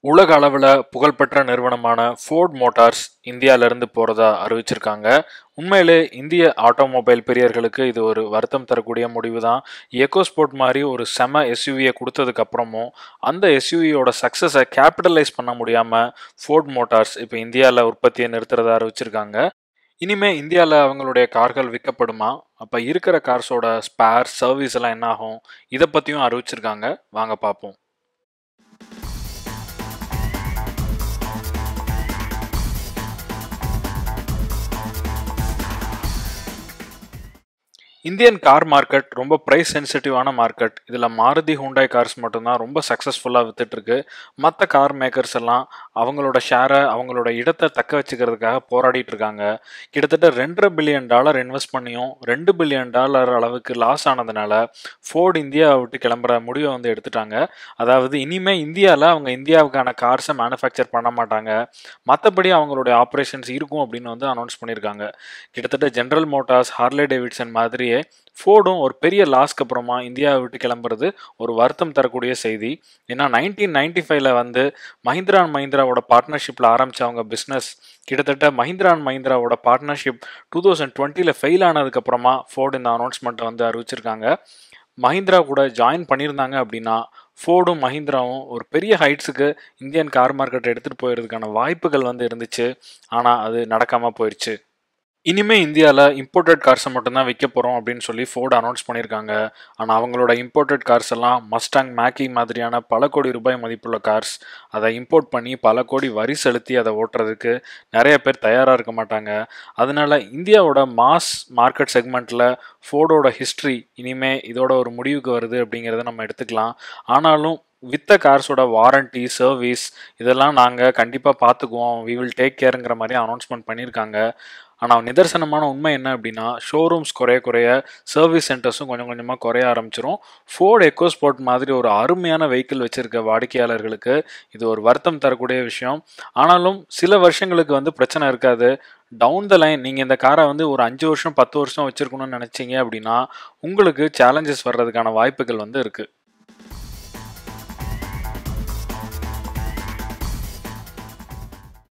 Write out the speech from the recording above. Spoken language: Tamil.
உலக அளவில் புகழ்பெற்ற நிறுவனமான ஃபோர்ட் மோட்டார்ஸ் இந்தியாவிலேருந்து போகிறதா அறிவிச்சிருக்காங்க. உண்மையிலே இந்திய ஆட்டோமொபைல் பிரியர்களுக்கு இது ஒரு வருத்தம் தரக்கூடிய முடிவு தான். எக்கோஸ்போர்ட் மாதிரி ஒரு செம எஸ்யூவியை கொடுத்ததுக்கு அப்புறமும் அந்த எஸ்யூவியோட சக்ஸஸை கேபிட்டலைஸ் பண்ண முடியாமல் ஃபோர்ட் மோட்டார்ஸ் இப்போ இந்தியாவில் உற்பத்தியை நிறுத்துறதா அறிவிச்சிருக்காங்க. இனிமே இந்தியாவில் அவங்களுடைய கார்கள் விற்கப்படுமா? அப்போ இருக்கிற கார்ஸோட ஸ்பேர் சர்வீஸ் எல்லாம் என்ன ஆகும்? இதை பற்றியும் அறிவிச்சிருக்காங்க. வாங்க பார்ப்போம். இந்தியன் கார் மார்க்கெட் ரொம்ப ப்ரைஸ் சென்சிட்டிவான மார்க்கெட். இதில் மாருதி ஹூண்டாய் கார்ஸ் மட்டும்தான் ரொம்ப சக்ஸஸ்ஃபுல்லாக வித்துட்ருக்கு. மற்ற கார் மேக்கர்ஸ் எல்லாம் அவங்களோட ஷேரை, அவங்களோட இடத்தை தக்க வச்சுக்கிறதுக்காக போராடிட்டு இருக்காங்க. கிட்டத்தட்ட $2.5 பில்லியன் இன்வெஸ்ட் பண்ணியும் $2 பில்லியன் அளவுக்கு லாஸ் ஆனதுனால ஃபோர்டு இந்தியாவை விட்டு கிளம்புற முடிவை எடுத்துட்டாங்க. அதாவது இனிமே இந்தியாவில் அவங்க இந்தியாவுக்கான கார்ஸை மேனுஃபேக்சர் பண்ண மாட்டாங்க, மற்றபடி அவங்களுடைய ஆப்ரேஷன்ஸ் இருக்கும் அப்படின்னு அனௌன்ஸ் பண்ணியிருக்காங்க. கிட்டத்தட்ட ஜென்ரல் மோட்டார்ஸ், ஹார்லே டேவிட்சன் மாதிரியே ஃபோர்டும் ஒரு பெரிய லாஸ்க்கு அப்புறமா இந்தியாவை விட்டு கிளம்புறது ஒரு வருத்தம் தரக்கூடிய செய்தி. ஏன்னா 1995 மஹிந்திரா அண்ட் மஹிந்திராவோட பார்ட்னர்ஷிப்பில் ஆரம்பித்த அவங்க பிஸ்னஸ் கிட்டத்தட்ட மஹிந்திரா அண்ட் மஹிந்திராவோட பார்ட்னர்ஷிப் 2020 ஃபெயில் ஆனதுக்கப்புறமா ஃபோர்டு இந்த அனௌன்ஸ்மெண்ட்டை அறிவிச்சிருக்காங்க. மஹிந்திரா கூட ஜாயின் பண்ணியிருந்தாங்க அப்படின்னா ஃபோர்டும் மஹிந்திராவும் ஒரு பெரிய ஹைட்ஸுக்கு இந்தியன் கார் மார்க்கெட் எடுத்துகிட்டு போயிடுறதுக்கான வாய்ப்புகள் இருந்துச்சு. ஆனால் அது நடக்காமல் போயிடுச்சு. இனிமே இந்தியாவில் இம்போர்ட்டட் கார்ஸை மட்டும்தான் விற்க போகிறோம் அப்படின்னு சொல்லி ஃபோர்டு அனௌன்ஸ் பண்ணியிருக்காங்க. ஆனால் அவங்களோட இம்போர்ட்டட் கார்ஸ் எல்லாம் மஸ்டாங், மேக்கி மாதிரியான பல கோடி ரூபாய் மதிப்புள்ள கார்ஸ். அதை இம்போர்ட் பண்ணி பல கோடி வரி செலுத்தி அதை ஓட்டுறதுக்கு நிறைய பேர் தயாராக இருக்க மாட்டாங்க. அதனால இந்தியாவோட மாஸ் மார்க்கெட் செக்மெண்ட்டில் ஃபோர்டோட ஹிஸ்ட்ரி இனிமே இதோட ஒரு முடிவுக்கு வருது அப்படிங்கிறத நம்ம எடுத்துக்கலாம். ஆனாலும் வித்த கார்ஸோட வாரண்டி, சர்வீஸ் இதெல்லாம் நாங்கள் கண்டிப்பாக பார்த்துக்குவோம், வி வில் டேக் கேருங்கிற மாதிரி அனௌன்ஸ்மெண்ட் பண்ணியிருக்காங்க. ஆனால் நிதர்சனமான உண்மை என்ன அப்படின்னா, ஷோரூம்ஸ் குறைய சர்வீஸ் சென்டர்ஸும் கொஞ்சம் கொஞ்சமாக குறைய ஆரம்பிச்சிடும். ஃபோர்டு எக்கோஸ்போர்ட் மாதிரி ஒரு அருமையான வெஹிக்கிள் வச்சுருக்க வாடிக்கையாளர்களுக்கு இது ஒரு வருத்தம் தரக்கூடிய விஷயம். ஆனாலும் சில வருஷங்களுக்கு பிரச்சனை இருக்காது. டவுன் த லைன் நீங்கள் இந்த காரை ஒரு 5 வருஷம் 10 வருஷம் வச்சுருக்கணும்னு நினச்சிங்க அப்படின்னா உங்களுக்கு சேலஞ்சஸ் வர்றதுக்கான வாய்ப்புகள் இருக்குது.